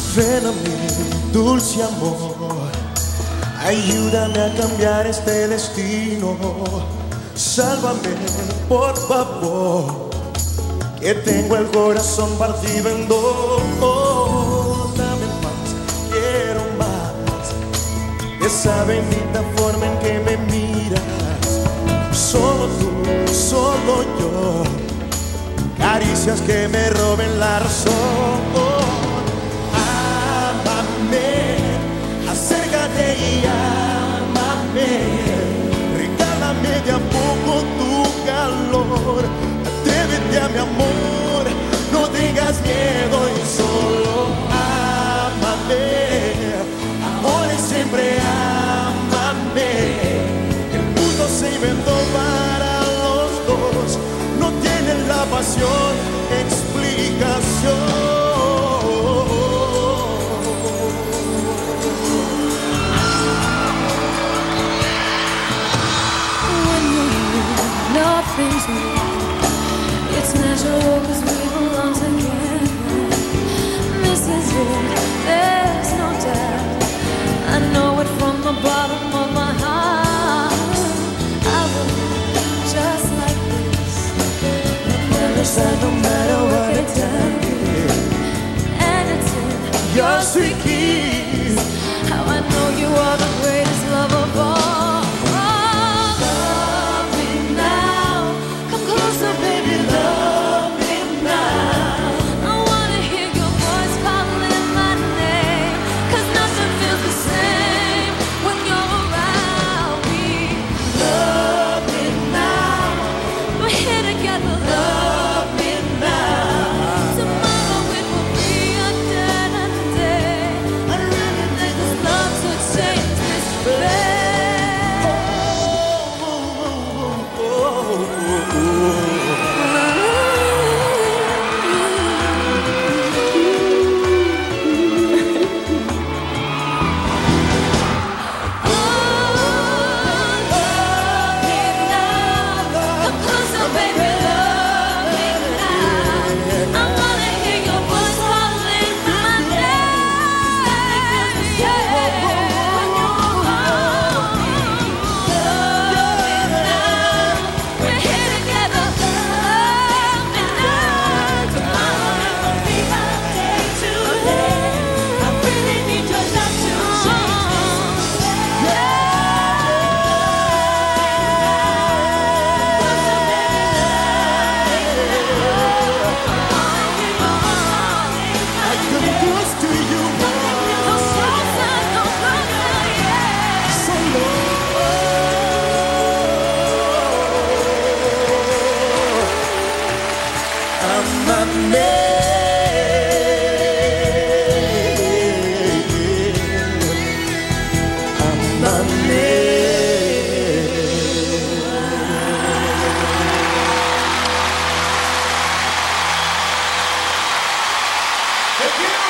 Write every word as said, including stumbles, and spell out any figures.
Ven a mí, dulce amor, ayúdame a cambiar este destino. Sálvame, por favor, que tengo el corazón partido en dos. Dame más, quiero más, esa bendita forma en que me miras. Solo tú, solo yo, caricias que me roben la razón. Acércate y ámame, regálame de a poco tu calor. Atrévete a mi amor, no tengas miedo y solo ámame. Amores, siempre ámame. El mundo se inventó para los dos, no tienen la pasión explicación. Nothing's wrong. It's natural cause we belong together. This is it, there's no doubt. I know it from the bottom of my heart. I will be just like this. Never said no matter what it does. And it's in your sweet kiss how I know you are the greatest love of all. Thank you.